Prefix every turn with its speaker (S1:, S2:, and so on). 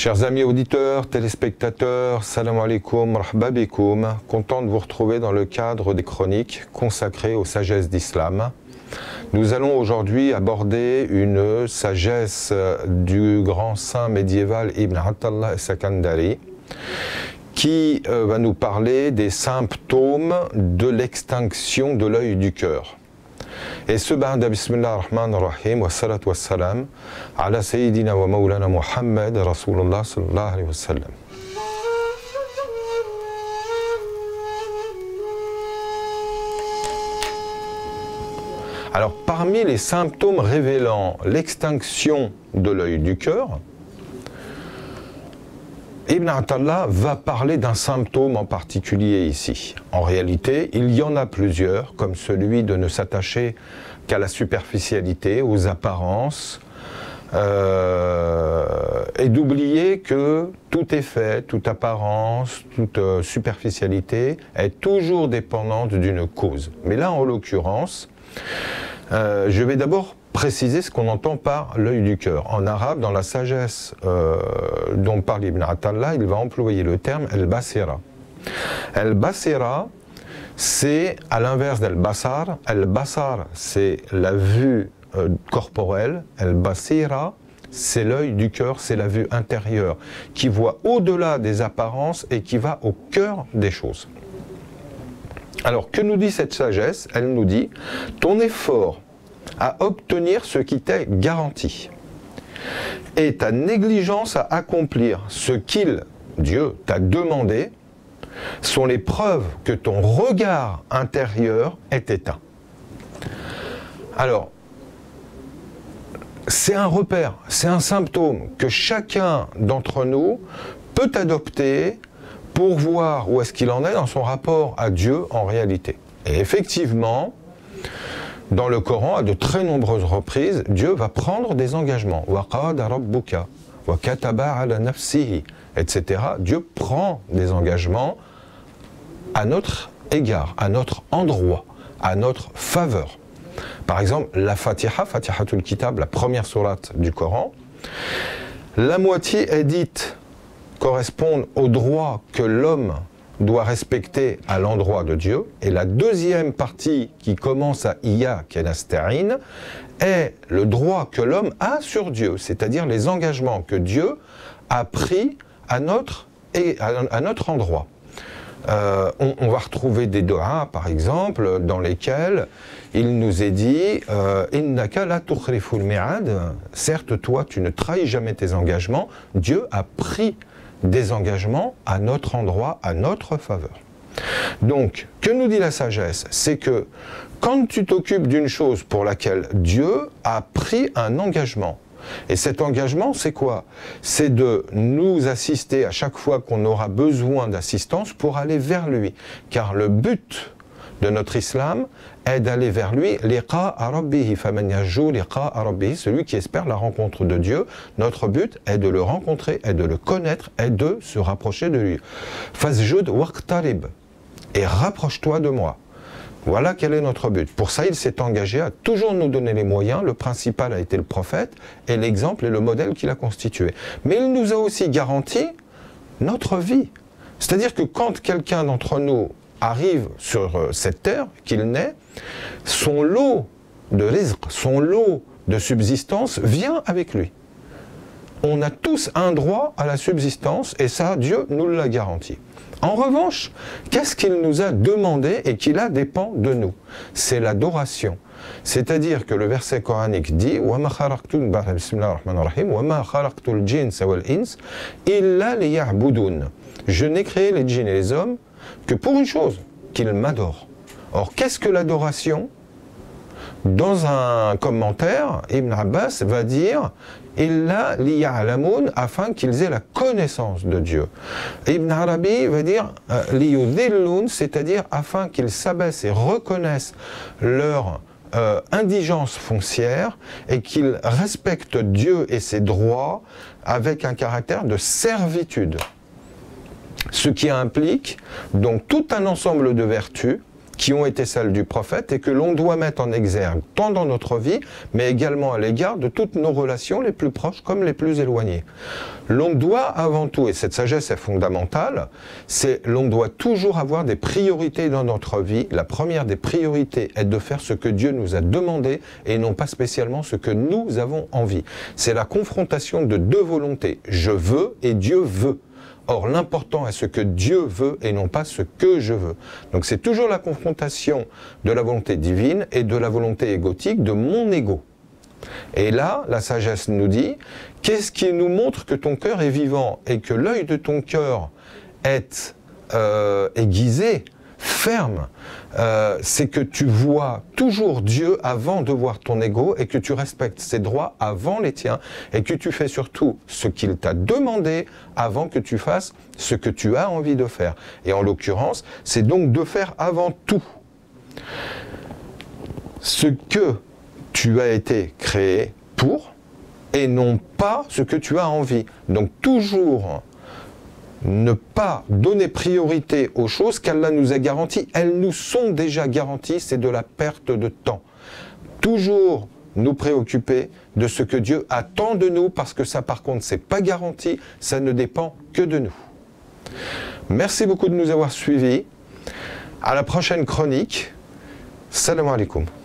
S1: Chers amis auditeurs, téléspectateurs, salam alaikum, marhaba bikoum, content de vous retrouver dans le cadre des chroniques consacrées aux sagesses d'islam. Nous allons aujourd'hui aborder une sagesse du grand saint médiéval Ibn Atallah Sakandari qui va nous parler des symptômes de l'extinction de l'œil du cœur. Et ce ba'da bismillah ar-Rahman ar-Rahim wa salatu wa salam ala sayyidina wa maulana Muhammad Rasulullah sallallahu alayhi wa sallam. Alors parmi les symptômes révélant l'extinction de l'œil du cœur, Ibn Atallah va parler d'un symptôme en particulier ici. En réalité, il y en a plusieurs, comme celui de ne s'attacher qu'à la superficialité, aux apparences, et d'oublier que tout effet, toute apparence, toute superficialité est toujours dépendante d'une cause. Mais là, en l'occurrence, je vais d'abord préciser ce qu'on entend par l'œil du cœur. En arabe, dans la sagesse dont parle Ibn Atallah, il va employer le terme al-basira. Al-basira, c'est à l'inverse d'al-basar. Al-basar, c'est la vue corporelle. Al-basira, c'est l'œil du cœur, c'est la vue intérieure, qui voit au-delà des apparences et qui va au cœur des choses. Alors, que nous dit cette sagesse? Elle nous dit, ton effort à obtenir ce qui t'est garanti et ta négligence à accomplir ce qu'il, Dieu, t'a demandé sont les preuves que ton regard intérieur est éteint. Alors, c'est un repère, c'est un symptôme que chacun d'entre nous peut adopter pour voir où est-ce qu'il en est dans son rapport à Dieu en réalité. Et effectivement, dans le Coran, à de très nombreuses reprises, Dieu va prendre des engagements. وَقَادَ رَبُّكَ وَكَتَبَ عَلَى نَفْسِهِ, etc. Dieu prend des engagements à notre égard, à notre endroit, à notre faveur. Par exemple, la Fatiha, Fatihatul Kitab, la première sourate du Coran, la moitié est dite correspondent aux droits que l'homme doit respecter à l'endroit de Dieu, et la deuxième partie qui commence à Iyyak nasta'in est le droit que l'homme a sur Dieu, c'est-à-dire les engagements que Dieu a pris à notre endroit. On va retrouver des do'as, par exemple, dans lesquels il nous est dit Innaka la tukhliful mi'ad, certes toi tu ne trahis jamais tes engagements, Dieu a pris des engagements à notre endroit, à notre faveur. Donc, que nous dit la sagesse? C'est que quand tu t'occupes d'une chose pour laquelle Dieu a pris un engagement, et cet engagement, c'est quoi? C'est de nous assister à chaque fois qu'on aura besoin d'assistance pour aller vers lui. Car le but de notre islam est d'aller vers lui, liqa'a rabbihi, faman yarju liqa'a rabbihi, celui qui espère la rencontre de Dieu. Notre but est de le rencontrer, est de le connaître, est de se rapprocher de lui. Fasjud waqtarib, et rapproche-toi de moi. Voilà quel est notre but. Pour ça, il s'est engagé à toujours nous donner les moyens. Le principal a été le prophète, et l'exemple et le modèle qu'il a constitué. Mais il nous a aussi garanti notre vie. C'est-à-dire que quand quelqu'un d'entre nous arrive sur cette terre, qu'il naît, son lot de rizq, son lot de subsistance vient avec lui. On a tous un droit à la subsistance, et ça, Dieu nous l'a garanti. En revanche, qu'est-ce qu'il nous a demandé et qui là dépend de nous? C'est l'adoration. C'est-à-dire que le verset coranique dit وَمَا خَلَقْتُ الْجِنَّ وَالْإِنسَ إِلَّا لِيَعْبُدُونَ. Je n'ai créé les djinns et les hommes que pour une chose, qu'ils m'adorent. Or, qu'est-ce que l'adoration? Dans un commentaire, Ibn Abbas va dire « Illa liya'lamoun » afin qu'ils aient la connaissance de Dieu. Ibn Arabi va dire « Liyudhilloun » c'est-à-dire afin qu'ils s'abaissent et reconnaissent leur indigence foncière et qu'ils respectent Dieu et ses droits avec un caractère de servitude. Ce qui implique donc tout un ensemble de vertus qui ont été celles du prophète et que l'on doit mettre en exergue tant dans notre vie, mais également à l'égard de toutes nos relations les plus proches comme les plus éloignées. L'on doit avant tout, et cette sagesse est fondamentale, c'est l'on doit toujours avoir des priorités dans notre vie. La première des priorités est de faire ce que Dieu nous a demandé et non pas spécialement ce que nous avons envie. C'est la confrontation de deux volontés. Je veux et Dieu veut. Or, l'important est ce que Dieu veut et non pas ce que je veux. Donc c'est toujours la confrontation de la volonté divine et de la volonté égotique de mon ego. Et là, la sagesse nous dit, qu'est-ce qui nous montre que ton cœur est vivant et que l'œil de ton cœur est aiguisé, ferme, c'est que tu vois toujours Dieu avant de voir ton ego et que tu respectes ses droits avant les tiens et que tu fais surtout ce qu'il t'a demandé avant que tu fasses ce que tu as envie de faire. Et en l'occurrence, c'est donc de faire avant tout ce que tu as été créé pour et non pas ce que tu as envie. Donc toujours ne pas donner priorité aux choses qu'Allah nous a garanties. Elles nous sont déjà garanties, c'est de la perte de temps. Toujours nous préoccuper de ce que Dieu attend de nous, parce que ça par contre c'est pas garanti, ça ne dépend que de nous. Merci beaucoup de nous avoir suivis. À la prochaine chronique. Salam alaikum.